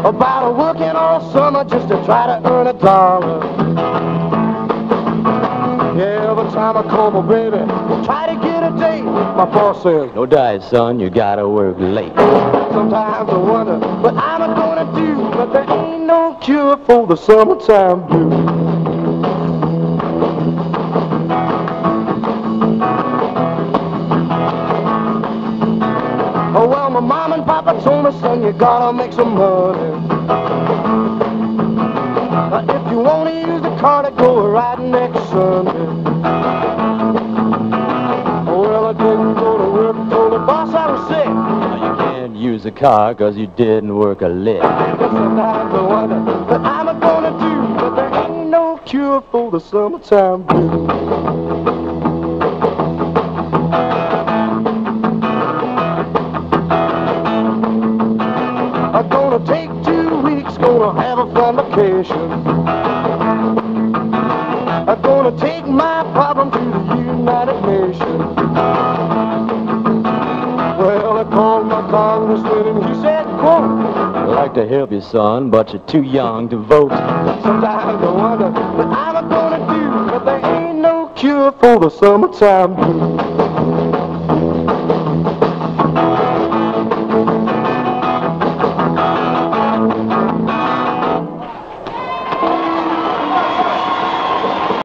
about working all summer just to try to earn $1. Yeah, every time I call my baby, try to get a date, my boss says, No diet, son, you gotta work late. sometimes I wonder what I'm gonna do, but there ain't no cure for the summertime blues. Oh, well, my mom and papa told me, son, you gotta make some money. If you wanna use the car to go riding next Sunday. Well, I didn't go to work, told the boss I was sick. Now, you can't use the car 'cause you didn't work a lick. Sometimes I wonder what I'm gonna do, but there ain't no cure for the summertime blues. I'm gonna take 2 weeks, gonna have a fun vacation. I'm gonna take my problem to the United Nations. Well, I called my congressman and he said, quote, I'd like to help you, son, but you're too young to vote. sometimes I wonder what I'm gonna do, but there ain't no cure for the summertime blues.